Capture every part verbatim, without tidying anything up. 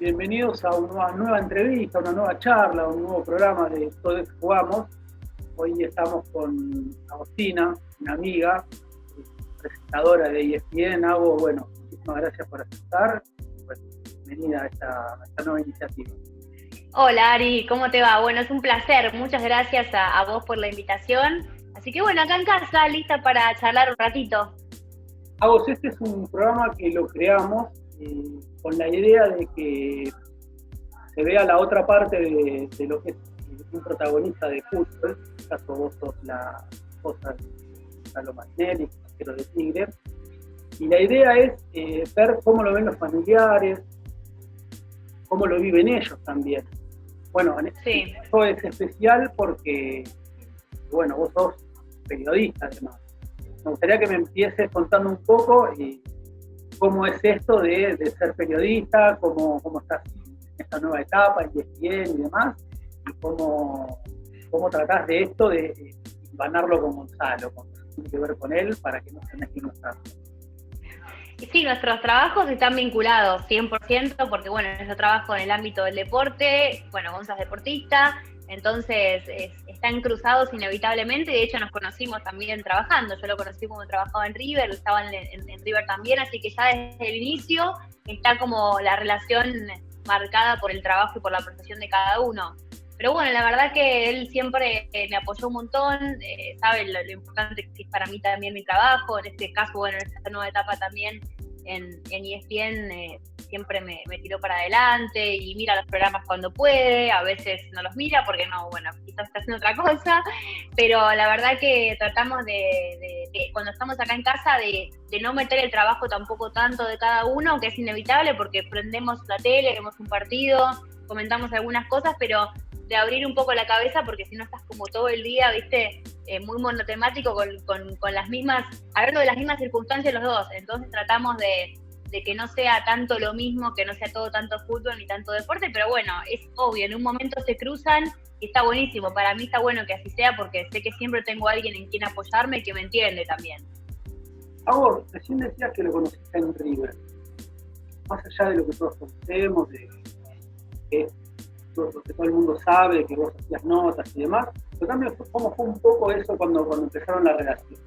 bienvenidos a una nueva entrevista, una nueva charla, un nuevo programa de Todos Jugamos. Hoy estamos con Agostina, una amiga, presentadora de E S P N. Ago, bueno, muchísimas gracias por aceptar. Pues, bienvenida a esta, a esta nueva iniciativa. Hola Ari, ¿cómo te va? Bueno, es un placer. Muchas gracias a, a vos por la invitación. Así que bueno, acá en casa, lista para charlar un ratito. Agos, este es un programa que lo creamos eh, con la idea de que se vea la otra parte de, de lo que es un protagonista de fútbol. En este caso vos sos la esposa de Gonzalo Magnelli, arquero de Tigre. Y la idea es eh, ver cómo lo ven los familiares, cómo lo viven ellos también. Bueno, en este Sí. caso es especial porque, bueno, vos sos periodista además. Me gustaría que me empieces contando un poco eh, cómo es esto de, de ser periodista, cómo, cómo estás en esta nueva etapa, en E S P N y demás, y cómo, cómo tratás de esto, de eh, ganarlo con Gonzalo, con lo que tiene que ver con él, para que no se mezclen los casos. Y sí, nuestros trabajos están vinculados cien por ciento porque, bueno, yo trabajo en el ámbito del deporte, bueno, Gonzalo es deportista, entonces es, están cruzados inevitablemente. De hecho nos conocimos también trabajando, yo lo conocí como trabajaba en River, estaba en, en, en River también, así que ya desde el inicio está como la relación marcada por el trabajo y por la profesión de cada uno. Pero bueno, la verdad que él siempre eh, me apoyó un montón, eh, sabe lo, lo importante que es para mí también mi trabajo, en este caso, bueno, en esta nueva etapa también en, en E S P N eh, siempre me, me tiró para adelante y mira los programas cuando puede, a veces no los mira porque no, bueno, quizás está haciendo otra cosa, pero la verdad que tratamos de, de, de cuando estamos acá en casa, de, de no meter el trabajo tampoco tanto de cada uno, que es inevitable porque prendemos la tele, vemos un partido, comentamos algunas cosas, pero de abrir un poco la cabeza, porque si no estás como todo el día, viste, eh, muy monotemático con, con, con las mismas, hablando de las mismas circunstancias los dos. Entonces tratamos de, de que no sea tanto lo mismo, que no sea todo tanto fútbol ni tanto deporte, pero bueno, es obvio, en un momento se cruzan y está buenísimo. Para mí está bueno que así sea, porque sé que siempre tengo a alguien en quien apoyarme y que me entiende también. Agos, recién decías que lo conociste en River. Más allá de lo que todos conocemos, de que que todo el mundo sabe, que vos hacías notas y demás, pero también cómo fue un poco eso cuando, cuando empezaron la relación.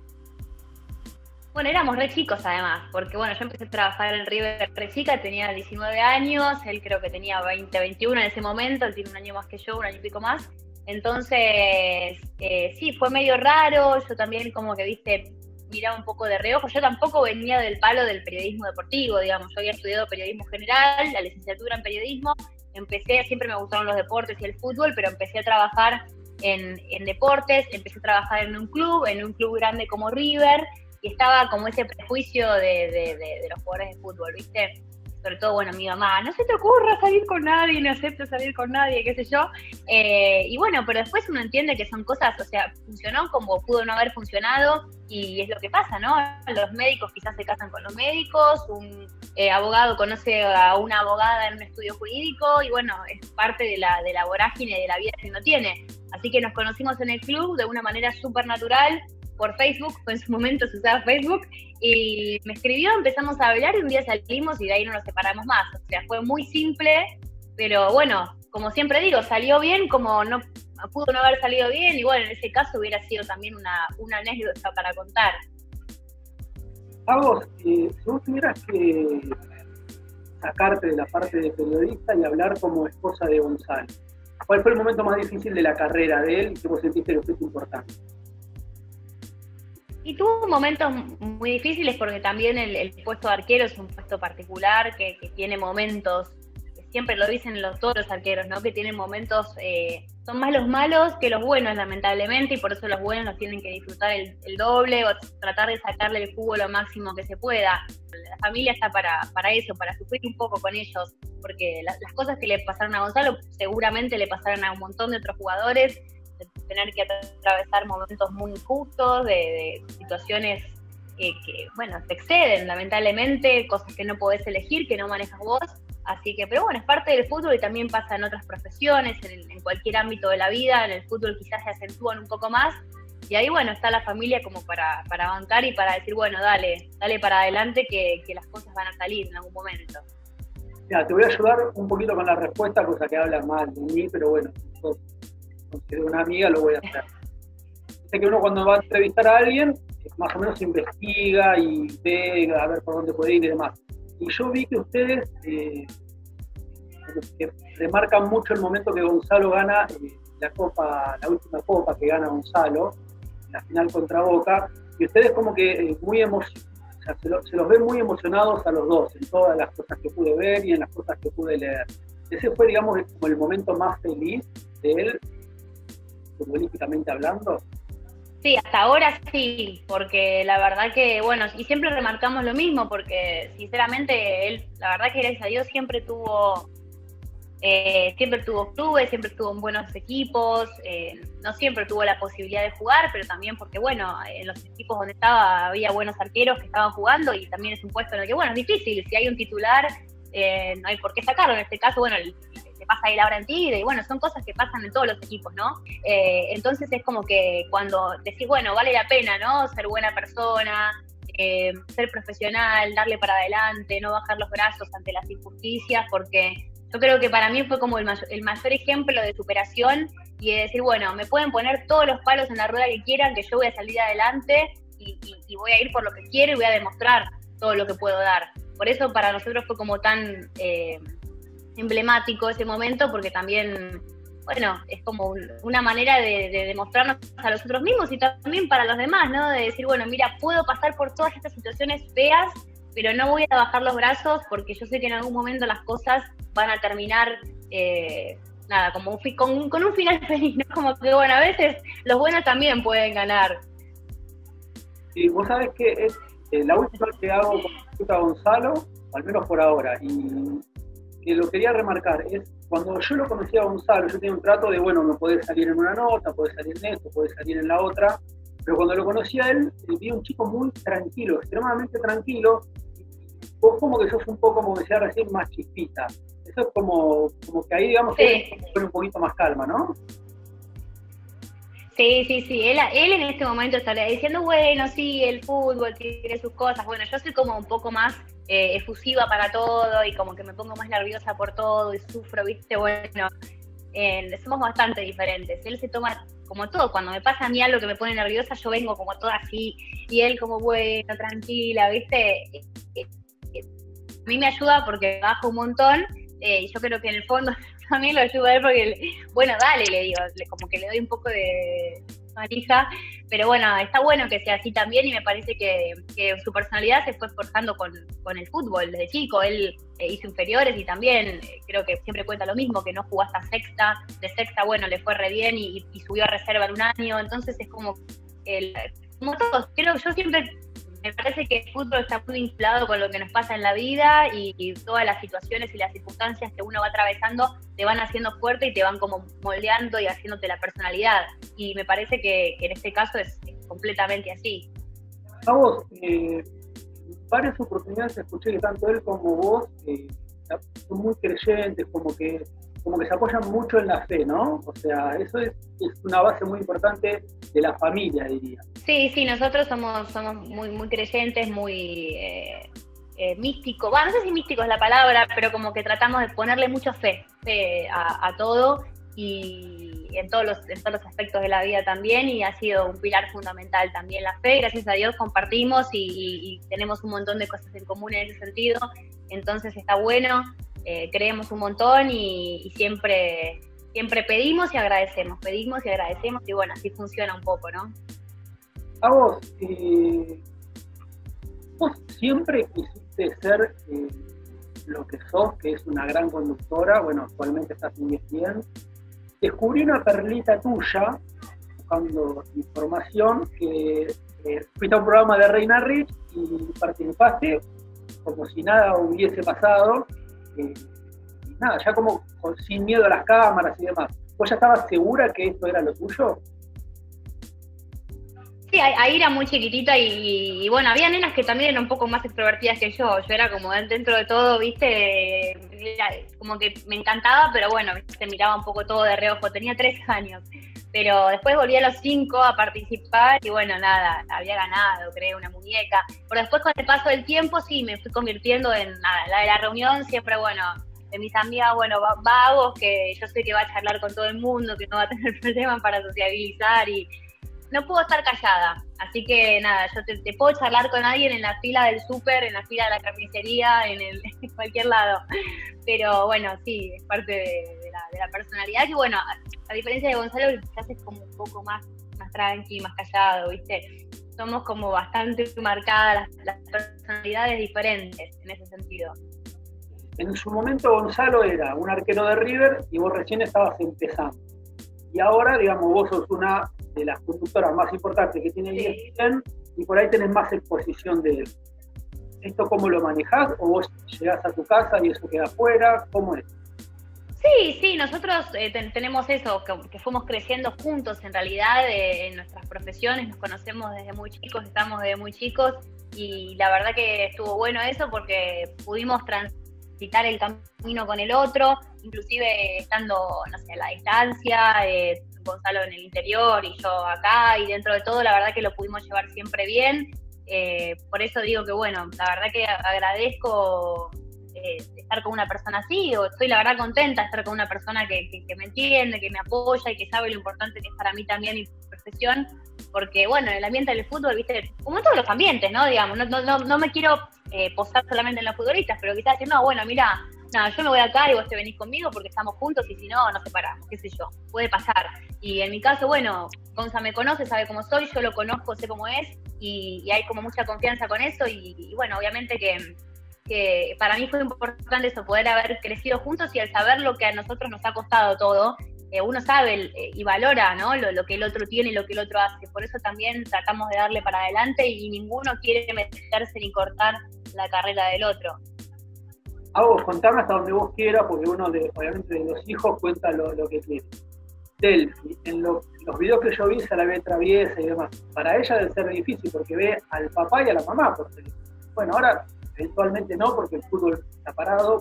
Bueno, éramos re chicos además, porque bueno, yo empecé a trabajar en River re chica, tenía diecinueve años, él creo que tenía veinte, veintiuno en ese momento, él tiene un año más que yo, un año y pico más, entonces eh, sí, fue medio raro, yo también como que, viste, miraba un poco de reojo. Yo tampoco venía del palo del periodismo deportivo, digamos, yo había estudiado periodismo general, la licenciatura en periodismo. Empecé, siempre me gustaron los deportes y el fútbol, pero empecé a trabajar en, en deportes, empecé a trabajar en un club, en un club grande como River, y estaba como ese prejuicio de, de, de, de los jugadores de fútbol, ¿viste? Sobre todo, bueno, mi mamá, no se te ocurra salir con nadie, no acepto salir con nadie, qué sé yo. Eh, y bueno, pero después uno entiende que son cosas, o sea, funcionó como pudo no haber funcionado, y es lo que pasa, ¿no? Los médicos quizás se casan con los médicos, un eh, abogado conoce a una abogada en un estudio jurídico, y bueno, es parte de la, de la vorágine de la vida que uno tiene. Así que nos conocimos en el club de una manera súper natural, por Facebook, en su momento se usaba Facebook, y me escribió, empezamos a hablar y un día salimos y de ahí no nos separamos más. O sea, fue muy simple, pero bueno, como siempre digo, salió bien, como no pudo no haber salido bien, y bueno, en ese caso hubiera sido también una, una anécdota para contar. Agos, eh, si vos tuvieras que sacarte de la parte de periodista y hablar como esposa de Gonzalo, ¿cuál fue el momento más difícil de la carrera de él y que vos sentiste que fue importante? Y tuvo momentos muy difíciles porque también el, el puesto de arquero es un puesto particular que, que tiene momentos, que siempre lo dicen los, todos los arqueros, ¿no? Que tienen momentos, eh, son más los malos que los buenos lamentablemente, y por eso los buenos los tienen que disfrutar el, el doble o tratar de sacarle el jugo lo máximo que se pueda. La familia está para, para eso, para sufrir un poco con ellos, porque la, las cosas que le pasaron a Gonzalo seguramente le pasaron a un montón de otros jugadores, de tener que atravesar momentos muy injustos, de, de situaciones que, que, bueno, te exceden, lamentablemente, cosas que no podés elegir, que no manejas vos, así que, pero bueno, es parte del fútbol y también pasa en otras profesiones, en, en cualquier ámbito de la vida, en el fútbol quizás se acentúan un poco más, y ahí, bueno, está la familia como para, para bancar y para decir, bueno, dale, dale para adelante que, que las cosas van a salir en algún momento. Mira, te voy a ayudar un poquito con la respuesta, cosa que habla mal de mí, pero bueno, yo considero una amiga, lo voy a hacer. Sé que uno cuando va a entrevistar a alguien, más o menos investiga y ve a ver por dónde puede ir y demás. Y yo vi que ustedes eh, que remarcan mucho el momento que Gonzalo gana eh, la copa, la última copa que gana Gonzalo, en la final contra Boca, y ustedes como que eh, muy emocionados, o sea, se, lo, se los ven muy emocionados a los dos, en todas las cosas que pude ver y en las cosas que pude leer. Ese fue, digamos, como el momento más feliz de él, futbolísticamente hablando. Sí, hasta ahora sí, porque la verdad que, bueno, y siempre remarcamos lo mismo, porque sinceramente él, la verdad que gracias a Dios siempre tuvo, eh, siempre tuvo clubes, siempre estuvo en buenos equipos, eh, no siempre tuvo la posibilidad de jugar, pero también porque, bueno, en los equipos donde estaba había buenos arqueros que estaban jugando y también es un puesto en el que, bueno, es difícil, si hay un titular, eh, no hay por qué sacarlo, en este caso, bueno, el, te pasa ahí Laura en Tigre, y bueno, son cosas que pasan en todos los equipos, ¿no? Eh, entonces es como que cuando decís, bueno, vale la pena, ¿no? Ser buena persona, eh, ser profesional, darle para adelante, no bajar los brazos ante las injusticias, porque yo creo que para mí fue como el mayor, el mayor ejemplo de superación y de decir, bueno, me pueden poner todos los palos en la rueda que quieran, que yo voy a salir adelante y, y, y voy a ir por lo que quiero y voy a demostrar todo lo que puedo dar. Por eso para nosotros fue como tan eh, emblemático ese momento, porque también, bueno, es como un, una manera de, de demostrarnos a nosotros mismos y también para los demás, ¿no? De decir, bueno, mira, puedo pasar por todas estas situaciones feas, pero no voy a bajar los brazos porque yo sé que en algún momento las cosas van a terminar, eh, nada, como un, con, con un final feliz, ¿no? Como que, bueno, a veces los buenos también pueden ganar. Sí, vos sabés que es eh, la última que hago con a Gonzalo, al menos por ahora, y que lo quería remarcar, es cuando yo lo conocí a Gonzalo, yo tenía un trato de, bueno, me podés salir en una nota, podés salir en esto, podés salir en la otra, pero cuando lo conocí a él, vi un chico muy tranquilo, extremadamente tranquilo, vos como que sos un poco, como decía recién, más chispita. Eso es como, como que ahí, digamos, sí, pone un poquito más calma, ¿no? Sí, sí, sí. Él, él en este momento estaría diciendo, bueno, sí, el fútbol tiene sus cosas. Bueno, yo soy como un poco más eh, efusiva para todo y como que me pongo más nerviosa por todo y sufro, ¿viste? Bueno, eh, somos bastante diferentes. Él se toma como todo. Cuando me pasa a mí algo que me pone nerviosa, yo vengo como toda así y él como, bueno, tranquila, ¿viste? Eh, eh, eh, a mí me ayuda porque bajo un montón eh, y yo creo que en el fondo también lo ayuda a él porque, bueno, dale, le digo, como que le doy un poco de manija, pero bueno, está bueno que sea así también y me parece que, que su personalidad se fue forjando con, con el fútbol desde chico. Él eh, hizo inferiores y también eh, creo que siempre cuenta lo mismo, que no jugó hasta sexta, de sexta, bueno, le fue re bien y, y subió a reserva en un año, entonces es como, el, como todos, creo que yo siempre... Me parece que el fútbol está muy vinculado con lo que nos pasa en la vida y, y todas las situaciones y las circunstancias que uno va atravesando te van haciendo fuerte y te van como moldeando y haciéndote la personalidad. Y me parece que, que en este caso es, es completamente así. A vos, eh, varias oportunidades escuché que tanto él como vos eh, son muy creyentes, como que, como que se apoyan mucho en la fe, ¿no? O sea, eso es, es una base muy importante de la familia, diría. Sí, sí, nosotros somos, somos muy, muy creyentes, muy eh, eh, místicos. Bueno, no sé si místico es la palabra, pero como que tratamos de ponerle mucha fe, fe a, a todo y en todos, los, en todos los aspectos de la vida también, y ha sido un pilar fundamental también la fe. Gracias a Dios compartimos y, y, y tenemos un montón de cosas en común en ese sentido, entonces está bueno, eh, creemos un montón y, y siempre, siempre pedimos y agradecemos, pedimos y agradecemos y bueno, así funciona un poco, ¿no? A vos, eh, vos siempre quisiste ser eh, lo que sos, que es una gran conductora, bueno, actualmente estás en E S P N. Descubrí una perlita tuya, buscando información, que eh, fuiste a un programa de Reina Rich y participaste como si nada hubiese pasado, eh, y nada, ya como sin miedo a las cámaras y demás. ¿Vos ya estabas segura que esto era lo tuyo? Sí, ahí era muy chiquitita y, y bueno, había nenas que también eran un poco más extrovertidas que yo. Yo era como dentro de todo, viste, era como que me encantaba, pero bueno, se miraba un poco todo de reojo. Tenía tres años, pero después volví a los cinco a participar y bueno, nada, había ganado, creé una muñeca. Pero después con el paso del tiempo sí, me fui convirtiendo en nada, la de la reunión siempre, bueno, de mis amigas, bueno, vagos, que yo sé que va a charlar con todo el mundo, que no va a tener problemas para sociabilizar y no puedo estar callada. Así que nada, yo te, te puedo charlar con alguien en la fila del súper, en la fila de la carnicería, en, el, en cualquier lado. Pero bueno, sí, es parte de, de, la, de la personalidad, que bueno, a, a diferencia de Gonzalo, quizás es como un poco más, más tranqui, más callado, ¿viste? Somos como bastante marcadas las, las personalidades diferentes en ese sentido. En su momento Gonzalo era un arquero de River y vos recién estabas empezando. Y ahora, digamos, vos sos una de las conductoras más importantes que tiene E S P N y por ahí tenés más exposición de él. ¿Esto cómo lo manejás? ¿O vos llegás a tu casa y eso queda afuera? ¿Cómo es? Sí, sí, nosotros eh, ten, tenemos eso, que, que fuimos creciendo juntos en realidad eh, en nuestras profesiones, nos conocemos desde muy chicos, estamos desde muy chicos y la verdad que estuvo bueno eso porque pudimos transitar el camino con el otro, inclusive estando, no sé, a la distancia, eh, Gonzalo en el interior y yo acá, y dentro de todo la verdad que lo pudimos llevar siempre bien, eh, por eso digo que bueno, la verdad que agradezco eh, estar con una persona así, o estoy la verdad contenta de estar con una persona que, que, que me entiende, que me apoya y que sabe lo importante que es para mí también mi profesión, porque bueno, en el ambiente del fútbol, viste, como en todos los ambientes, ¿no? Digamos, no, no, no me quiero eh, posar solamente en los futbolistas, pero quizás decir, no, bueno, mira, nada, yo me voy acá y vos te venís conmigo porque estamos juntos y si no, nos separamos, qué sé yo, puede pasar. Y en mi caso, bueno, Gonza me conoce, sabe cómo soy, yo lo conozco, sé cómo es y, y hay como mucha confianza con eso y, y bueno, obviamente que, que para mí fue importante eso, poder haber crecido juntos y al saber lo que a nosotros nos ha costado todo, eh, uno sabe eh, y valora, ¿no? Lo, lo que el otro tiene y lo que el otro hace. Por eso también tratamos de darle para adelante y ninguno quiere meterse ni cortar la carrera del otro. A vos, contame hasta donde vos quieras, porque uno de, obviamente de los hijos cuenta lo, lo que quiere. Delphi, en lo, los videos que yo vi se la ve traviesa y demás. Para ella debe ser difícil porque ve al papá y a la mamá por teléfono. Bueno, ahora eventualmente no, porque el fútbol está parado.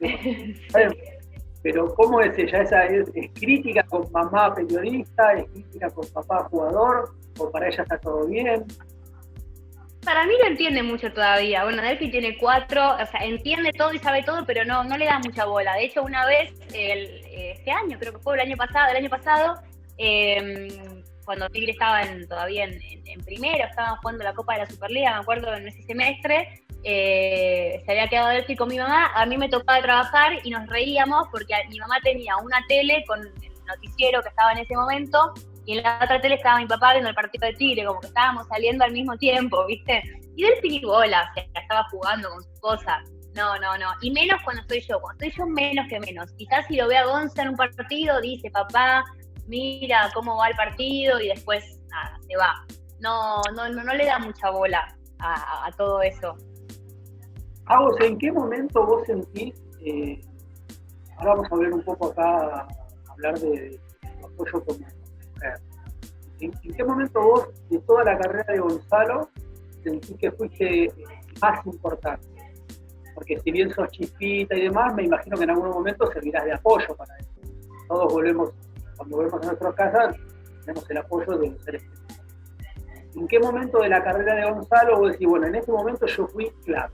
Pero ¿cómo es ella? ¿Esa es, es crítica con mamá periodista? ¿Es crítica con papá jugador? ¿O para ella está todo bien? Para mí no entiende mucho todavía. Bueno, Delphi tiene cuatro, o sea, entiende todo y sabe todo, pero no, no le da mucha bola. De hecho, una vez, el, este año, creo que fue el año pasado, el año pasado, eh, cuando Tigre estaba en, todavía en, en, en primero, estaban jugando la Copa de la Superliga, me acuerdo, en ese semestre, eh, se había quedado Delphi con mi mamá, a mí me tocaba trabajar y nos reíamos porque mi mamá tenía una tele con el noticiero que estaba en ese momento, y en la otra tele estaba mi papá viendo el partido de Tigre, como que estábamos saliendo al mismo tiempo, ¿viste? Y Delphi ni bola, o sea, estaba jugando con sus cosas. No, no, no. Y menos cuando estoy yo. Cuando estoy yo, menos que menos. Quizás si lo ve a Gonza en un partido, dice, papá, mira cómo va el partido, y después, nada, se va. No, no, no, no le da mucha bola a, a, a todo eso. Ah, vos, ¿en qué momento vos sentís, eh, ahora vamos a ver un poco acá, a hablar de, de apoyo como mujer. ¿En, ¿En qué momento vos, de toda la carrera de Gonzalo, sentís que fuiste más importante? Porque si bien sos chispita y demás, me imagino que en algún momento servirás de apoyo para eso. Todos volvemos, cuando volvemos a nuestras casas, tenemos el apoyo de los seres queridos. ¿En qué momento de la carrera de Gonzalo vos decís, bueno, en este momento yo fui clave?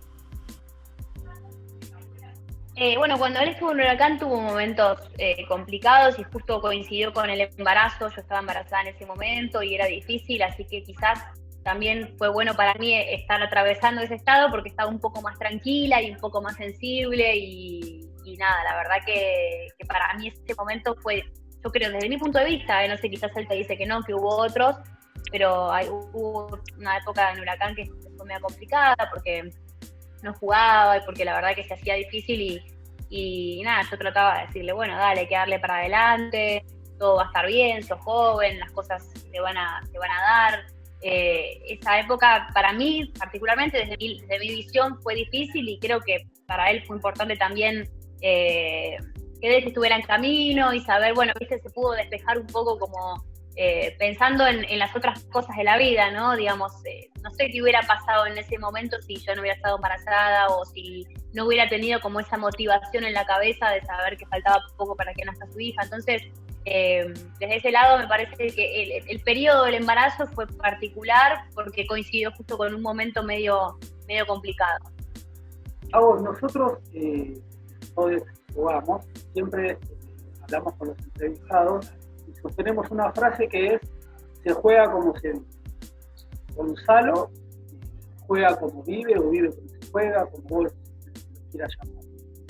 Eh, bueno, cuando él estuvo en Huracán tuvo momentos eh, complicados y justo coincidió con el embarazo, yo estaba embarazada en ese momento y era difícil, así que quizás también fue bueno para mí estar atravesando ese estado porque estaba un poco más tranquila y un poco más sensible y, y nada, la verdad que, que para mí ese momento fue, yo creo desde mi punto de vista, eh, no sé, quizás él te dice que no, que hubo otros, pero hay, hubo una época en Huracán que fue medio complicada porque no jugaba y porque la verdad que se hacía difícil y, y nada, yo trataba de decirle, bueno, dale, hay que darle para adelante, todo va a estar bien, sos joven, las cosas te van a, te van a dar. Eh, esa época para mí, particularmente desde mi, desde mi visión, fue difícil y creo que para él fue importante también eh, que él estuviera en camino y saber, bueno, viste, se pudo despejar un poco como eh, pensando en, en las otras cosas de la vida, ¿no? Digamos, eh, no sé qué hubiera pasado en ese momento si yo no hubiera estado embarazada o si no hubiera tenido como esa motivación en la cabeza de saber que faltaba poco para que nazca su hija. Entonces, Eh, desde ese lado me parece que el, el periodo del embarazo fue particular porque coincidió justo con un momento medio, medio complicado. Ahora, nosotros eh, todos jugamos, siempre eh, hablamos con los entrevistados y sostenemos una frase que es: se juega como se vive. Gonzalo juega como vive o vive como se juega, como vos lo quieras llamar.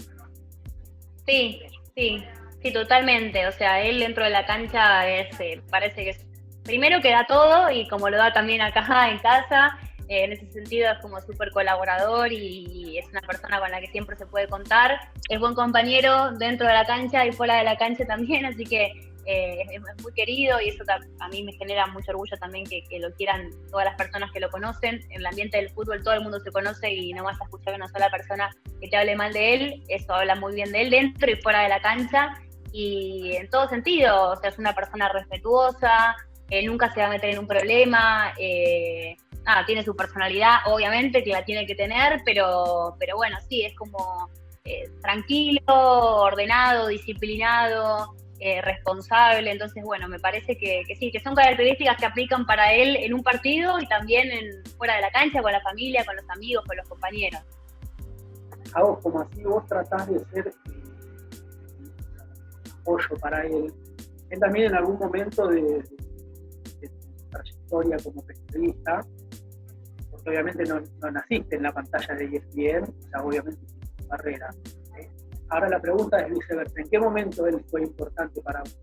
Sí, sí, sí, totalmente. O sea, él dentro de la cancha es, eh, parece que es, primero que da todo, y como lo da también acá en casa, eh, en ese sentido es como súper colaborador y, y es una persona con la que siempre se puede contar. Es buen compañero dentro de la cancha y fuera de la cancha también, así que eh, es, es muy querido, y eso a mí me genera mucho orgullo también que, que lo quieran todas las personas que lo conocen. En el ambiente del fútbol todo el mundo se conoce y no vas a escuchar a una sola persona que te hable mal de él. Eso habla muy bien de él dentro y fuera de la cancha, y en todo sentido. O sea, es una persona respetuosa, eh, nunca se va a meter en un problema, eh, nada, tiene su personalidad, obviamente, que la tiene que tener, pero, pero bueno, sí, es como eh, tranquilo, ordenado, disciplinado, eh, responsable. Entonces, bueno, me parece que, que sí, que son características que aplican para él en un partido y también en, fuera de la cancha, con la familia, con los amigos, con los compañeros. A vos, como así, vos tratás de ser eh, apoyo para él. Él también en algún momento de, de, de tu trayectoria como periodista, porque obviamente no, no naciste en la pantalla de E S P N, o sea, obviamente tu carrera. ¿eh? Ahora la pregunta es viceversa: ¿en qué momento él fue importante para vos?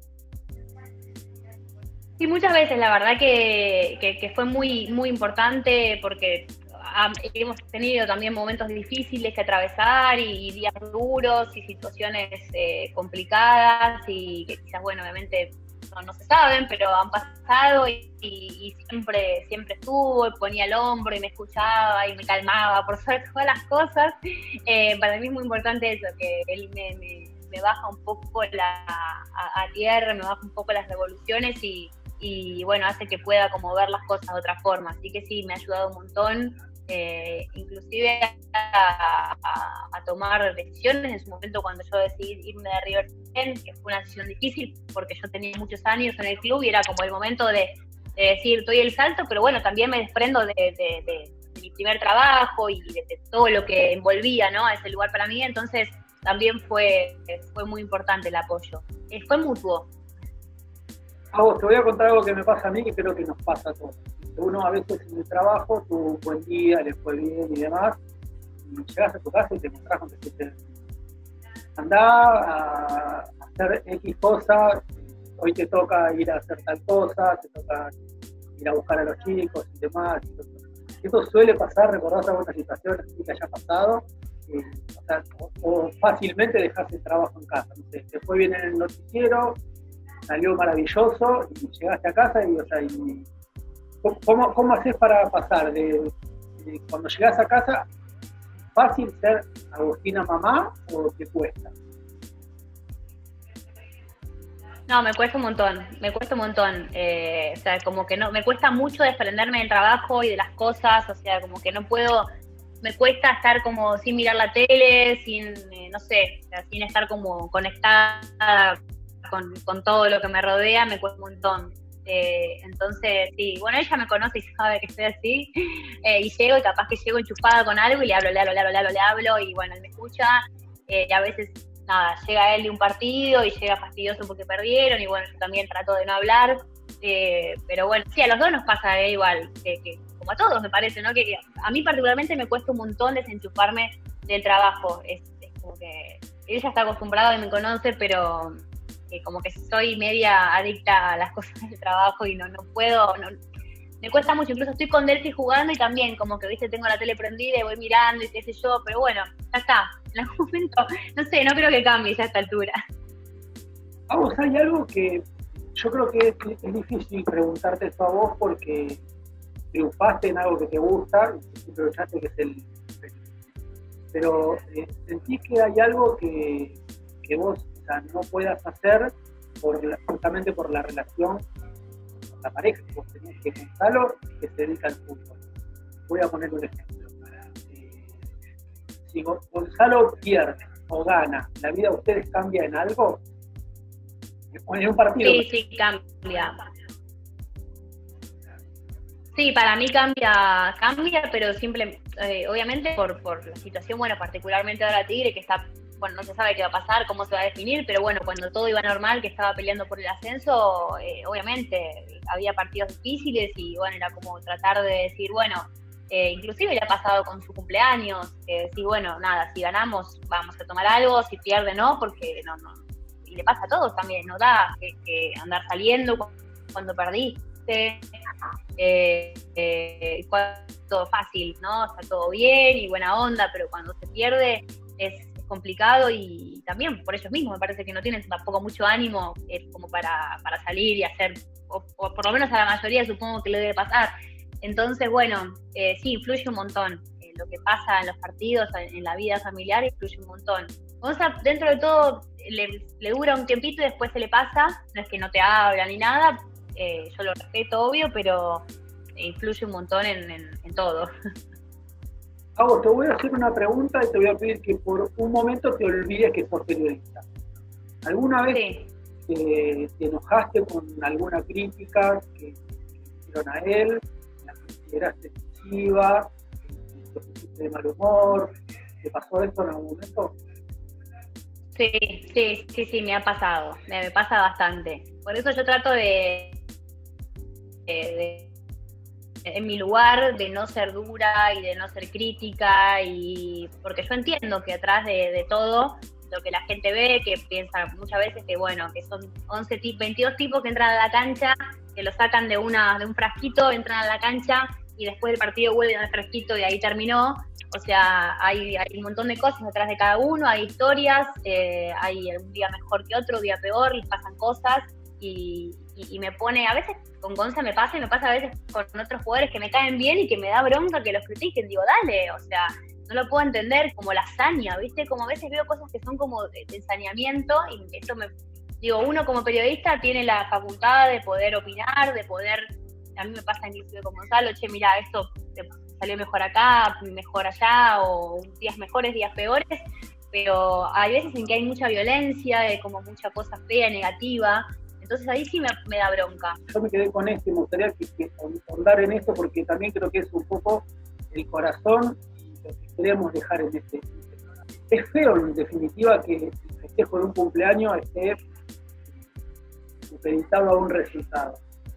Sí, muchas veces la verdad que, que, que fue muy, muy importante, porque um, hemos tenido también momentos difíciles que atravesar y, y días duros y situaciones eh, complicadas, y que quizás, bueno, obviamente no, no se saben, pero han pasado, y, y, y siempre, siempre estuvo, y ponía el hombro y me escuchaba y me calmaba por sobre todas las cosas. Eh, para mí es muy importante eso, que él me, me, me baja un poco la, a, a tierra, me baja un poco las revoluciones y y bueno, hace que pueda como ver las cosas de otra forma. Así que sí, me ha ayudado un montón, eh, inclusive a, a, a tomar decisiones. En su momento, cuando yo decidí irme de River Plate, que fue una decisión difícil porque yo tenía muchos años en el club y era como el momento de, de decir, doy el salto, pero bueno, también me desprendo de, de, de, de mi primer trabajo y de, de todo lo que envolvía, ¿no?, a ese lugar para mí. Entonces también fue, fue muy importante el apoyo. Eh, fue mutuo. A vos, te voy a contar algo que me pasa a mí, que creo que nos pasa a todos. Uno a veces en el trabajo tuvo un buen día, le fue bien y demás, y llegas a tu casa y te encontrás con que te andá a hacer X cosas, hoy te toca ir a hacer tal cosa, te toca ir a buscar a los chicos y demás. Esto suele pasar, ¿recordás alguna situación así que haya pasado? Eh, o, sea, o, o fácilmente dejas el trabajo en casa. No sé, te fue bien en el noticiero, salió maravilloso y llegaste a casa y, o sea, y ¿cómo, cómo haces para pasar de, de cuando llegás a casa, fácil ser Agustina mamá o te cuesta? No, me cuesta un montón, me cuesta un montón. Eh, o sea, como que no, me cuesta mucho desprenderme del trabajo y de las cosas. O sea, como que no puedo, me cuesta estar como sin mirar la tele, sin, eh, no sé, o sea, sin estar como conectada Con, con todo lo que me rodea. Me cuesta un montón. Eh, entonces, sí, bueno, ella me conoce y sabe que estoy así, eh, y llego y capaz que llego enchufada con algo y le hablo, le hablo, le hablo, le hablo, le hablo, y bueno, él me escucha, eh, y a veces, nada, llega él de un partido y llega fastidioso porque perdieron, y bueno, yo también trato de no hablar, eh, pero bueno, sí, a los dos nos pasa eh, igual, que, que como a todos me parece, ¿no? Que, que a mí particularmente me cuesta un montón desenchufarme del trabajo. Es, es como que ella está acostumbrada y me conoce, pero Eh, como que soy media adicta a las cosas del trabajo y no, no puedo, no, me cuesta mucho. Incluso estoy con Delphi jugando y también como que, viste, tengo la tele prendida y voy mirando y qué sé yo, pero bueno, ya está, en algún momento, no sé, no creo que cambie ya a esta altura. Vamos, hay algo que yo creo que es, es difícil preguntarte esto a vos porque triunfaste en algo que te gusta y aprovechaste que es el... Pero eh, sentí que hay algo que, que vos no puedas hacer por la, justamente por la relación con la pareja que vos tenés, que Gonzalo, que se dedica al fútbol. Voy a poner un ejemplo. Eh, si Gonzalo pierde o gana, ¿la vida de ustedes cambia en algo? En un partido. Sí, sí, cambia. Sí, para mí cambia, cambia, pero simple, eh, obviamente por, por la situación, bueno, particularmente ahora Tigre, que está, bueno, no se sabe qué va a pasar, cómo se va a definir, pero bueno, cuando todo iba normal, que estaba peleando por el ascenso, eh, obviamente había partidos difíciles y bueno, era como tratar de decir, bueno, eh, inclusive le ha pasado con su cumpleaños, que decir, bueno, nada, si ganamos vamos a tomar algo, si pierde no, porque no, no, y le pasa a todos también, no da que, que andar saliendo cuando, cuando perdiste. Eh, eh, todo fácil, ¿no? Está todo bien y buena onda, pero cuando se pierde es complicado y también por ellos mismos me parece que no tienen tampoco mucho ánimo eh, como para, para salir y hacer, o, o por lo menos a la mayoría supongo que le debe pasar. Entonces, bueno, eh, sí, influye un montón. Eh, lo que pasa en los partidos, en, en la vida familiar, influye un montón. O sea, dentro de todo le, le dura un tiempito y después se le pasa, no es que no te habla ni nada. Eh, yo lo respeto, obvio, pero influye un montón en, en, en todo. Gabo, te voy a hacer una pregunta y te voy a pedir que por un momento te olvides que sos periodista. ¿Alguna vez sí. eh, te enojaste con alguna crítica que hicieron a él, la consideraste excesiva, te pusiste de mal humor? ¿Te pasó esto en algún momento? Sí, sí, sí, sí, me ha pasado, me, me pasa bastante. Por eso yo trato de De, en mi lugar de no ser dura y de no ser crítica, y porque yo entiendo que atrás de, de todo lo que la gente ve, que piensa muchas veces que bueno, que son once, veintidós tipos que entran a la cancha, que lo sacan de una de un frasquito, entran a la cancha y después del partido vuelven al frasquito y ahí terminó. O sea, hay, hay un montón de cosas detrás de cada uno, hay historias, eh, hay un día mejor que otro, un día peor, les pasan cosas. Y, y, y me pone, a veces con Gonza me pasa y me pasa a veces con otros jugadores que me caen bien y que me da bronca que los critiquen. Digo, dale, o sea, no lo puedo entender, como la hazaña, ¿viste? Como a veces veo cosas que son como de, de ensañamiento y eso me... Digo, uno como periodista tiene la facultad de poder opinar, de poder... A mí me pasa inclusive con Gonzalo, che, mira, esto te salió mejor acá, mejor allá, o días mejores, días peores, pero hay veces en que hay mucha violencia, como mucha cosa fea, negativa. Entonces ahí sí me, me da bronca. Yo me quedé con esto y me gustaría que, que ahondar en esto porque también creo que es un poco el corazón y lo que queremos dejar en este, en este programa. Es feo, en definitiva, que el festejo de un cumpleaños esté supeditado a un resultado.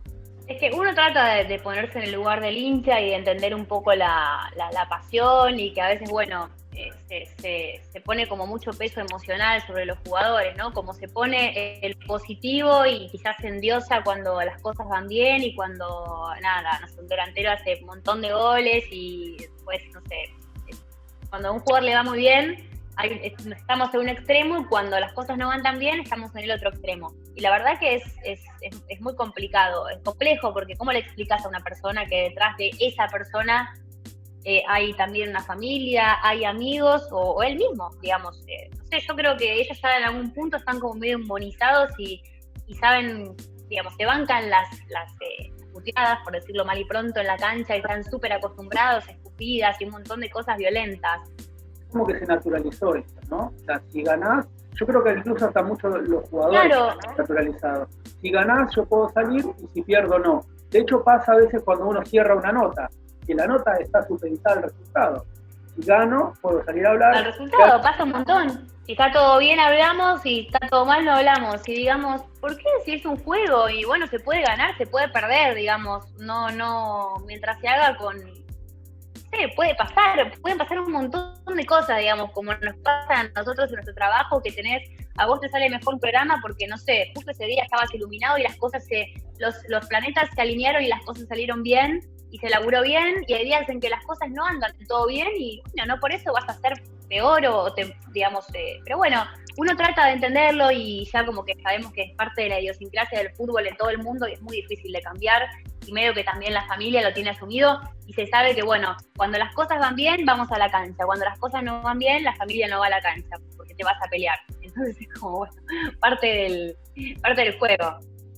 Es que uno trata de, de ponerse en el lugar del hincha y de entender un poco la, la, la pasión y que a veces, bueno, eh, se, se, se pone como mucho peso emocional sobre los jugadores, ¿no? Como se pone el positivo y quizás se endiosa cuando las cosas van bien y cuando, nada, no sé, un delantero hace un montón de goles y después, no sé, cuando a un jugador le va muy bien, hay, estamos en un extremo y cuando las cosas no van tan bien, estamos en el otro extremo. Y la verdad que es, es, es, es muy complicado, es complejo, porque ¿cómo le explicas a una persona que detrás de esa persona eh, hay también una familia, hay amigos o, o él mismo, digamos? Eh, no sé, yo creo que ellos ya en algún punto están como medio inmunizados y, y saben, digamos, se bancan las, las eh, puteadas, por decirlo mal y pronto, en la cancha y están súper acostumbrados a escupidas y un montón de cosas violentas. Como que se naturalizó esto, ¿no? O sea, si ganás, yo creo que incluso hasta muchos los jugadores claro. están naturalizados. Si ganás, yo puedo salir y si pierdo, no. De hecho, pasa a veces cuando uno cierra una nota, que la nota está supeditada al resultado. Si gano, puedo salir a hablar. El resultado, pasa un montón. Si está todo bien, hablamos, si está todo mal, no hablamos. Y digamos, ¿por qué? Si es un juego y bueno, se puede ganar, se puede perder, digamos. No, no, mientras se haga con... Sí, puede pasar, pueden pasar un montón de cosas, digamos, como nos pasa a nosotros en nuestro trabajo, que tenés, a vos te sale mejor un programa porque, no sé, justo ese día estabas iluminado y las cosas se, los, los planetas se alinearon y las cosas salieron bien y se laburó bien, y hay días en que las cosas no andan todo bien y, bueno, no por eso vas a ser peor o, te, digamos, eh, pero bueno, uno trata de entenderlo y ya como que sabemos que es parte de la idiosincrasia del fútbol en todo el mundo y es muy difícil de cambiar. Y medio que también la familia lo tiene asumido y se sabe que, bueno, cuando las cosas van bien, vamos a la cancha. Cuando las cosas no van bien, la familia no va a la cancha porque te vas a pelear. Entonces es como, bueno, parte del, parte del juego.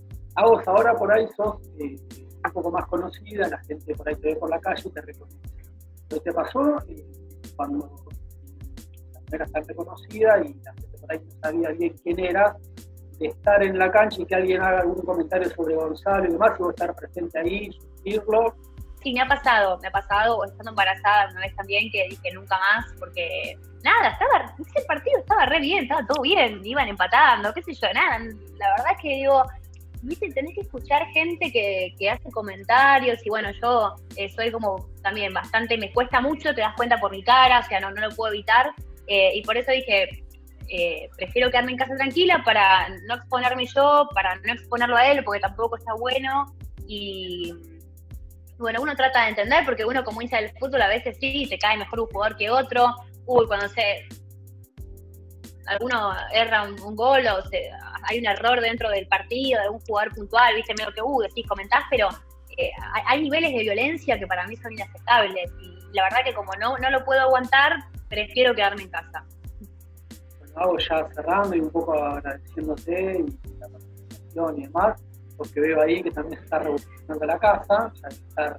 A vos ahora por ahí sos eh, un poco más conocida, la gente por ahí te ve por la calle y te reconoce. ¿Pero te pasó eh, cuando no eras tan reconocida y la gente por ahí no sabía bien quién era, de estar en la cancha y que alguien haga algún comentario sobre Gonzalo y demás, y vos estar presente ahí, sugerirlo. Sí, me ha pasado, me ha pasado, estando embarazada una vez también, que dije nunca más, porque nada, estaba, ese partido estaba re bien, estaba todo bien, iban empatando, qué sé yo, nada, la verdad es que digo, viste, tenés que escuchar gente que, que hace comentarios, y bueno, yo eh, soy como también bastante, me cuesta mucho, te das cuenta por mi cara, o sea, no, no lo puedo evitar, eh, y por eso dije, eh, prefiero quedarme en casa tranquila para no exponerme yo, para no exponerlo a él, porque tampoco está bueno, y... Bueno, uno trata de entender, porque uno como hincha del fútbol a veces sí, te cae mejor un jugador que otro. Uy, cuando se alguno erra un, un gol o se, hay un error dentro del partido de un jugador puntual, viste, medio que, uh, decís, comentás, pero eh, hay, hay niveles de violencia que para mí son inaceptables. Y la verdad que como no, no lo puedo aguantar, prefiero quedarme en casa. Bueno, hago ya cerrando y un poco agradeciéndote y la participación y demás, porque veo ahí que también se está revolucionando la casa, ya está,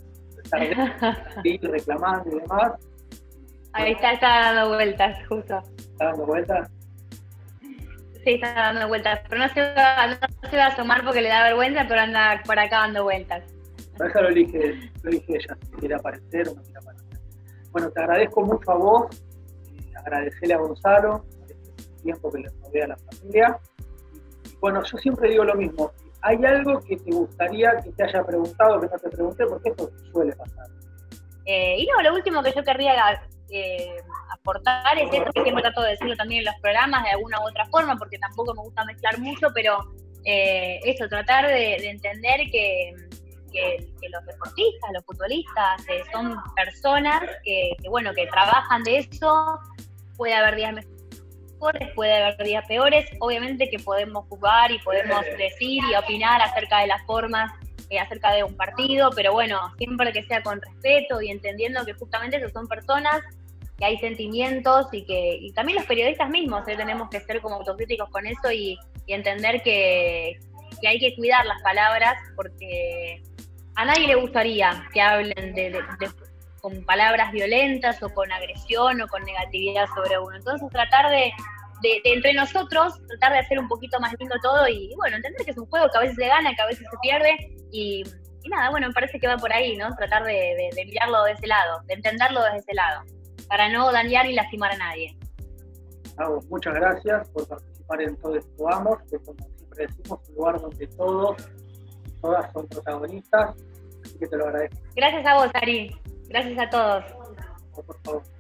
está reclamando y demás. Ahí está, está dando vueltas, justo. ¿Está dando vueltas? Sí, está dando vueltas, pero no se va, no se va a asomar porque le da vergüenza, pero anda por acá dando vueltas. Pero ella lo elige, lo elige ella, si quiere aparecer o no quiere aparecer. Bueno, te agradezco mucho a vos, eh, agradecerle a Gonzalo por este tiempo que le rodea a la familia. Y bueno, yo siempre digo lo mismo. ¿Hay algo que te gustaría que te haya preguntado que no te pregunté? Porque esto suele pasar. Eh, y no, lo último que yo querría eh, aportar es esto, que siempre trato de decirlo también en los programas de alguna u otra forma, porque tampoco me gusta mezclar mucho, pero eh, eso, tratar de, de entender que, que, que los deportistas, los futbolistas, eh, son personas que, que, bueno, que trabajan de eso. Puede haber días mejores, puede haber días peores, obviamente que podemos jugar y podemos decir y opinar acerca de las formas, eh, acerca de un partido, pero bueno, siempre que sea con respeto y entendiendo que justamente esos son personas, que hay sentimientos y que y también los periodistas mismos eh, tenemos que ser como autocríticos con eso y, y entender que, que hay que cuidar las palabras, porque a nadie le gustaría que hablen de, de, de con palabras violentas o con agresión o con negatividad sobre uno. Entonces tratar de, de, de entre nosotros, tratar de hacer un poquito más lindo todo y bueno, entender que es un juego que a veces se gana, que a veces se pierde y, y nada, bueno, me parece que va por ahí, ¿no? Tratar de, de, de mirarlo de ese lado, de entenderlo desde ese lado, para no dañar ni lastimar a nadie. Gabo, muchas gracias por participar en Todo Esto Vamos, que como siempre decimos, un lugar donde todos y todas son protagonistas, así que te lo agradezco. Gracias a vos, Ari. Gracias a todos. Por favor.